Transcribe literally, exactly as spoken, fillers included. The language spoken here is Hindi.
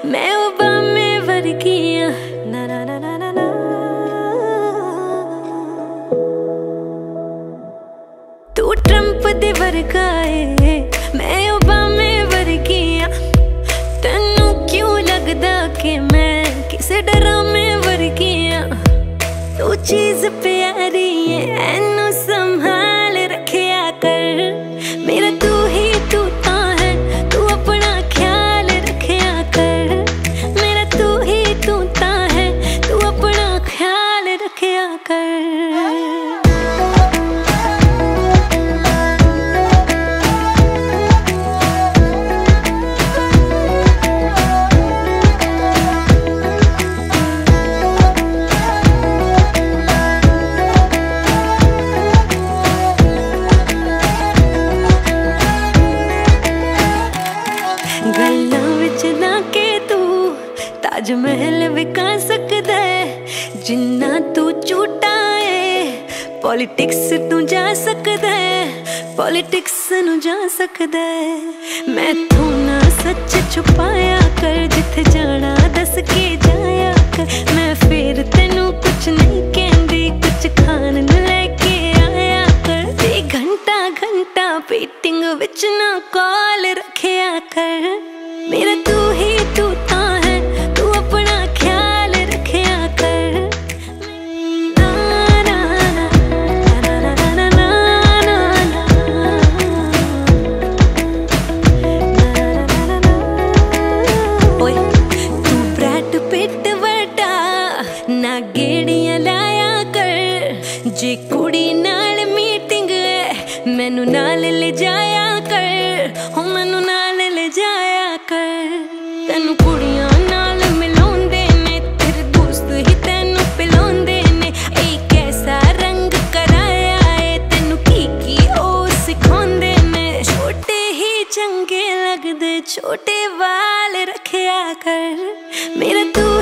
मैं ओबामे वर्गिया ना ना ना ना ना। तू ट्रंप दे वर्गा है, मैं ओबामे वर्गिया। तेनू क्यों लगदा कि मैं किसे ड्रामे वर्गिया। तू चीज प्यारी है, एनू संभाल रखिया कर। मेरा तू ही तू ता है, तू अपना ख्याल रखिया कर। मेरा तू ही तू ता है, तू अपना ख्याल रखिया कर। गल्लां विच ना के तू ताज महल विका सकदा है। जिन्ना तू झूठा है पॉलिटिक्स तू जा सकदा है। पॉलिटिक्स नू जा सकदा है। मैं तू ना सच छुपाया कर, जिथे जाना दस के जाया कर। मैं फिर तेनू कुछ नहीं कहंदी, कुछ खान नू लेके आया कर। ते घंटा घंटा वेटिंग विच ना कॉल रखिया कर। मेरा तू ही तू ता है, तू अपना ख्याल रखिया कर। ना ना ना ना ना ना ना ना ना ना। ओए तू ब्रैड पिट वर्टा ना गेड़ियां लाया कर। जे कुड़ी नाल मीटिंग है मैनू नाल ले जाया कर। हो मैनू नाल ले जाया कर। तेनू कुड़ियां नाल मिलाउंदे ने, तेरे दोस्त ही तेनू पिलाउंदे ने। ए कैसा रंग कराया है, तेनू की की ओ सिखाउंदे ने। छोटे ही चंगे लगदे, छोटे वाल रखिया कर। मेरा तू